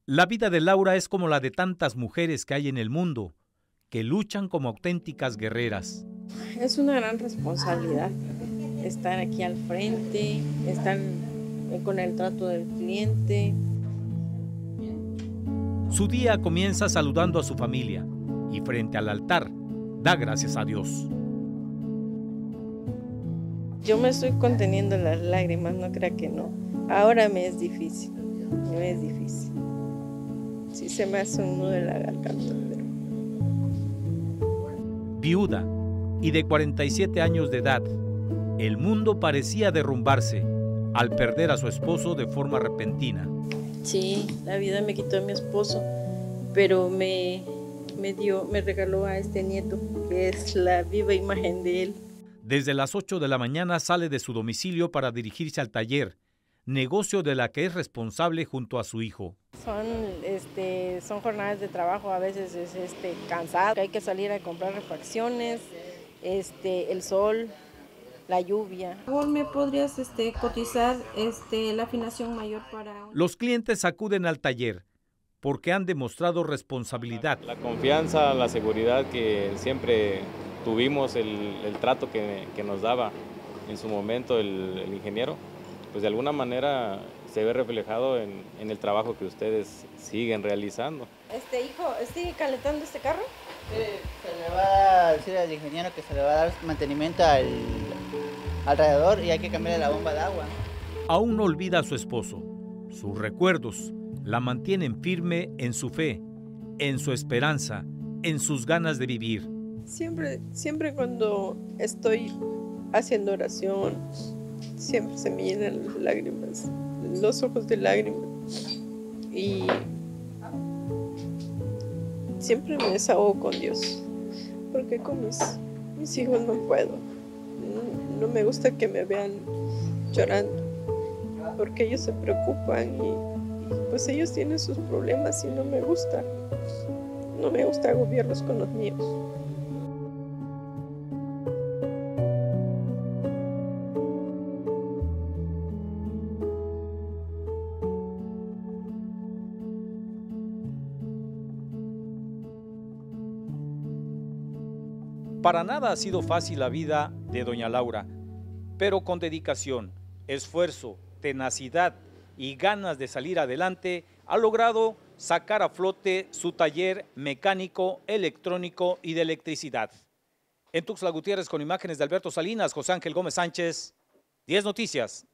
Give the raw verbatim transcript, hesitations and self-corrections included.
La vida de Laura es como la de tantas mujeres que hay en el mundo, que luchan como auténticas guerreras. Es una gran responsabilidad estar aquí al frente, estar con el trato del cliente. Su día comienza saludando a su familia y frente al altar da gracias a Dios. Yo me estoy conteniendo las lágrimas, no crea que no. Ahora me es difícil, me es difícil. Sí se me hace un nudo en la garganta, pero... Viuda y de cuarenta y siete años de edad, el mundo parecía derrumbarse al perder a su esposo de forma repentina. Sí, la vida me quitó a mi esposo, pero me, me dio, me regaló a este nieto, que es la viva imagen de él. Desde las ocho de la mañana sale de su domicilio para dirigirse al taller, negocio de la que es responsable junto a su hijo. Son, este, son jornadas de trabajo, a veces es este, cansado, hay que salir a comprar refacciones, este, el sol, la lluvia. ¿Me podrías este, cotizar este, la afinación mayor para...? Los clientes acuden al taller porque han demostrado responsabilidad. La confianza, la seguridad que siempre tuvimos, el, el trato que, que nos daba en su momento el, el ingeniero, pues de alguna manera se ve reflejado en, en el trabajo que ustedes siguen realizando. Este hijo, ¿sigue calentando este carro? Sí, se le va a decir al ingeniero que se le va a dar mantenimiento al, alrededor y hay que cambiarle la bomba de agua. Aún no olvida a su esposo. Sus recuerdos la mantienen firme en su fe, en su esperanza, en sus ganas de vivir. Siempre, siempre cuando estoy haciendo oración, siempre se me llenan las lágrimas, los ojos de lágrimas. Y siempre me desahogo con Dios, porque con mis, mis hijos no puedo. No, no me gusta que me vean llorando, porque ellos se preocupan y, y pues ellos tienen sus problemas y no me gusta. No me gusta agobiarlos con los míos. Para nada ha sido fácil la vida de doña Laura, pero con dedicación, esfuerzo, tenacidad y ganas de salir adelante, ha logrado sacar a flote su taller mecánico, electrónico y de electricidad. En Tuxtla Gutiérrez, con imágenes de Alberto Salinas, José Ángel Gómez Sánchez, diez Noticias.